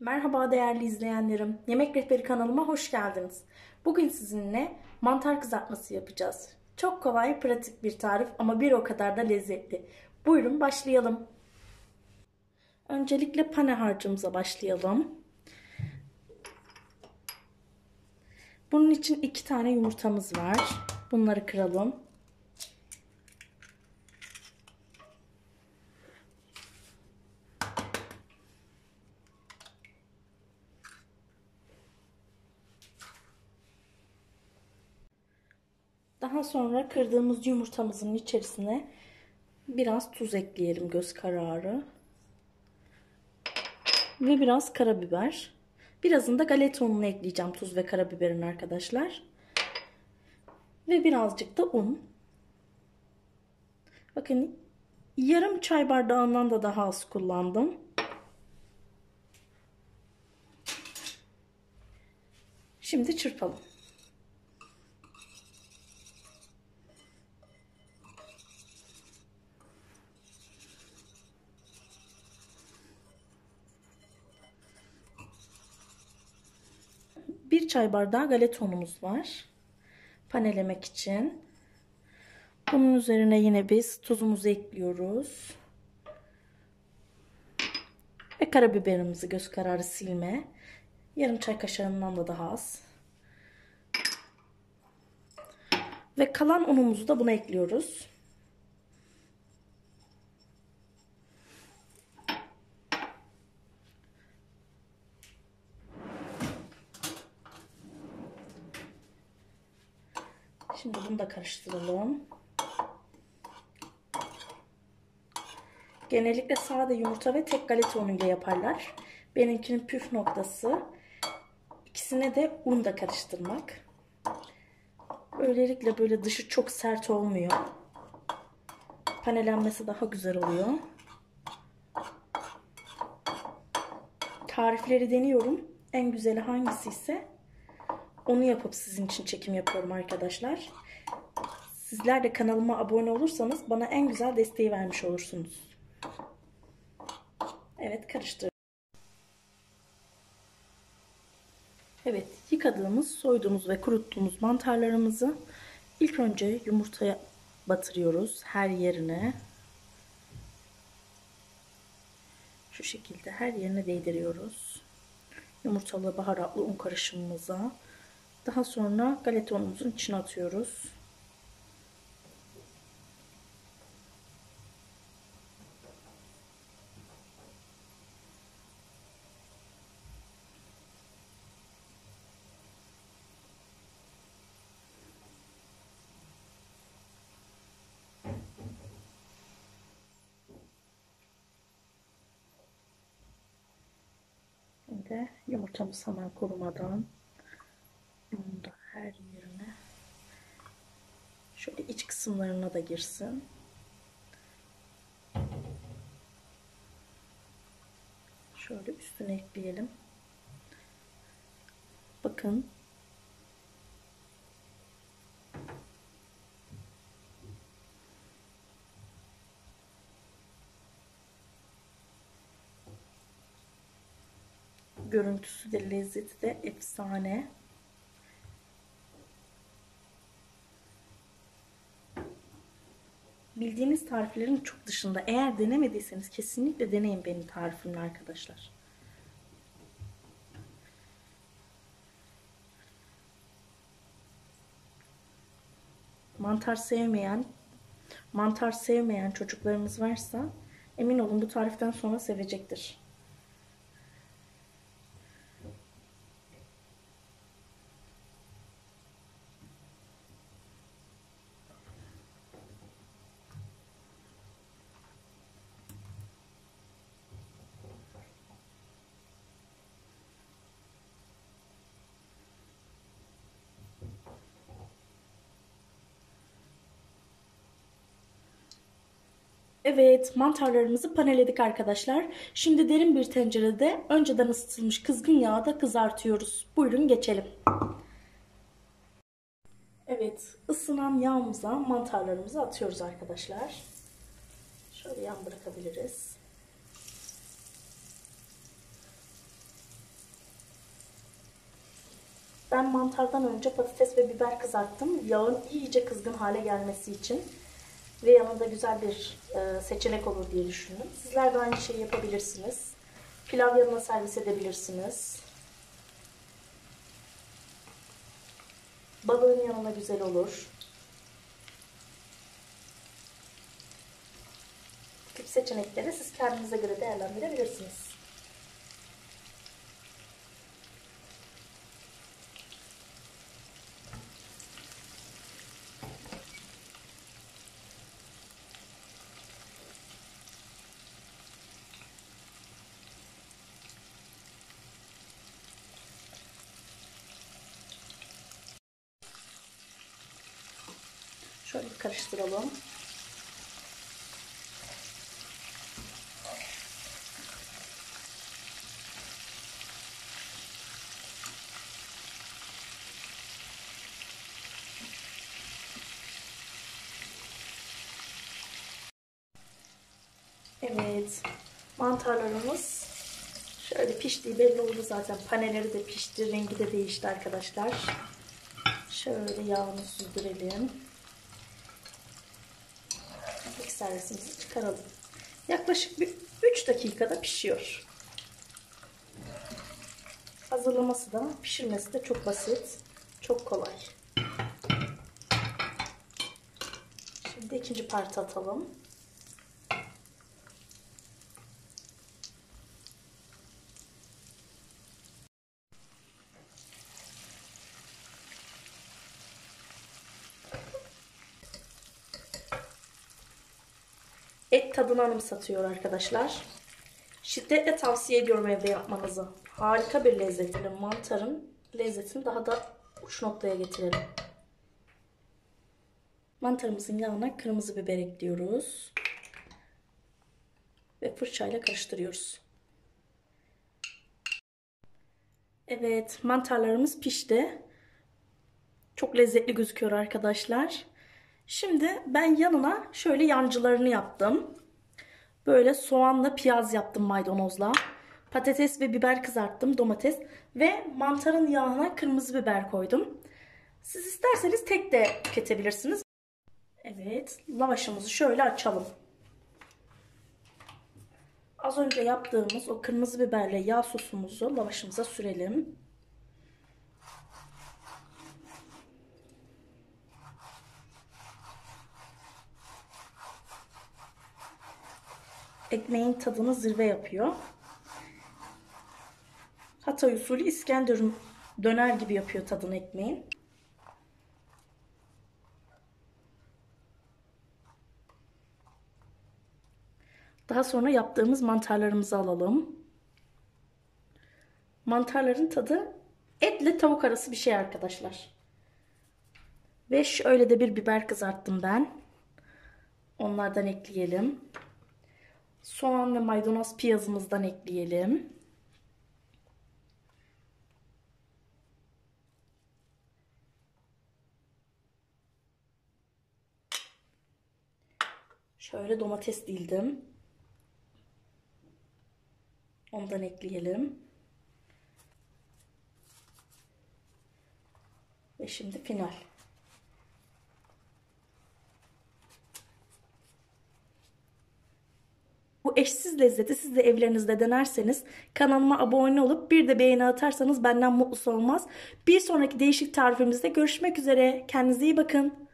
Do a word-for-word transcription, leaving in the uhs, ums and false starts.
Merhaba değerli izleyenlerim. Yemek Rehberi kanalıma hoş geldiniz. Bugün sizinle mantar kızartması yapacağız. Çok kolay, pratik bir tarif ama bir o kadar da lezzetli. Buyurun başlayalım. Öncelikle pane harcımıza başlayalım. Bunun için iki tane yumurtamız var. Bunları kıralım. Daha sonra kırdığımız yumurtamızın içerisine biraz tuz ekleyelim göz kararı. Ve biraz karabiber. Birazını da galeta ununu ekleyeceğim, tuz ve karabiberin arkadaşlar. Ve birazcık da un. Bakın yarım çay bardağından da daha az kullandım. Şimdi çırpalım. Bir çay bardağı galeta unumuz var. Panelemek için. Bunun üzerine yine biz tuzumuzu ekliyoruz. Ve karabiberimizi göz kararı silme. Yarım çay kaşığından da daha az. Ve kalan unumuzu da buna ekliyoruz. Şimdi bunu da karıştıralım. Genellikle sade yumurta ve tek galeta unuyla yaparlar. Benimkinin püf noktası ikisine de un da karıştırmak. Böylelikle böyle dışı çok sert olmuyor. Panelenmesi daha güzel oluyor. Tarifleri deniyorum. En güzeli hangisi ise onu yapıp sizin için çekim yapıyorum arkadaşlar. Sizler de kanalıma abone olursanız bana en güzel desteği vermiş olursunuz. Evet, karıştır. Evet, yıkadığımız, soyduğumuz ve kuruttuğumuz mantarlarımızı ilk önce yumurtaya batırıyoruz her yerine. Şu şekilde her yerine değdiriyoruz. Yumurtalı baharatlı un karışımımıza. Daha sonra galeta unumuzun içine atıyoruz. Şimdi yumurtamız hemen kurumadan bunu da her yerine, şöyle iç kısımlarına da girsin. Şöyle üstüne ekleyelim. Bakın. Görüntüsü de lezzeti de efsane. Bildiğiniz tariflerin çok dışında. Eğer denemediyseniz kesinlikle deneyin benim tarifimle arkadaşlar. Mantar sevmeyen, mantar sevmeyen çocuklarınız varsa emin olun bu tariften sonra sevecektir. Evet, mantarlarımızı paneledik arkadaşlar. Şimdi derin bir tencerede önceden ısıtılmış kızgın yağda kızartıyoruz. Buyurun geçelim. Evet, ısınan yağımıza mantarlarımızı atıyoruz arkadaşlar. Şöyle yan bırakabiliriz. Ben mantardan önce patates ve biber kızarttım. Yağın iyice kızgın hale gelmesi için. Ve yanında güzel bir e, seçenek olur diye düşündüm. Sizler de aynı şeyi yapabilirsiniz. Pilav yanına servis edebilirsiniz. Balığın yanına güzel olur. Bu tip seçenekleri siz kendinize göre değerlendirebilirsiniz. Şöyle bir karıştıralım. Evet, mantarlarımız şöyle piştiği belli oldu zaten. Paneleri de pişti, rengi de değişti arkadaşlar. Şöyle yağını süzdürelim. İlk servisimizi çıkaralım. Yaklaşık bir üç dakikada pişiyor. Hazırlaması da, pişirmesi de çok basit, çok kolay. Şimdi ikinci parti atalım. Et tadını anımsatıyor arkadaşlar. Şiddetle tavsiye ediyorum evde yapmanızı. Harika bir lezzet. Mantarın lezzetini daha da uç noktaya getirelim. Mantarımızın yanına kırmızı biber ekliyoruz. Ve fırçayla karıştırıyoruz. Evet, mantarlarımız pişti. Çok lezzetli gözüküyor arkadaşlar. Şimdi ben yanına şöyle yancılarını yaptım. Böyle soğanla piyaz yaptım maydanozla. Patates ve biber kızarttım, domates. Ve mantarın yağına kırmızı biber koydum. Siz isterseniz tek de tüketebilirsiniz. Evet, lavaşımızı şöyle açalım. Az önce yaptığımız o kırmızı biberle yağ sosumuzu lavaşımıza sürelim. Ekmeğin tadını zirve yapıyor. Hatay usulü İskenderun döner gibi yapıyor tadını ekmeğin. Daha sonra yaptığımız mantarlarımızı alalım. Mantarların tadı etle tavuk arası bir şey arkadaşlar. Ve şöyle de bir biber kızarttım ben. Onlardan ekleyelim. Soğan ve maydanoz piyazımızdan ekleyelim. Şöyle domates dildim. Ondan ekleyelim. Ve şimdi final. Bu eşsiz lezzeti siz de evlerinizde denerseniz, kanalıma abone olup bir de beğeni atarsanız benden mutlusu olmaz. Bir sonraki değişik tarifimizde görüşmek üzere. Kendinize iyi bakın.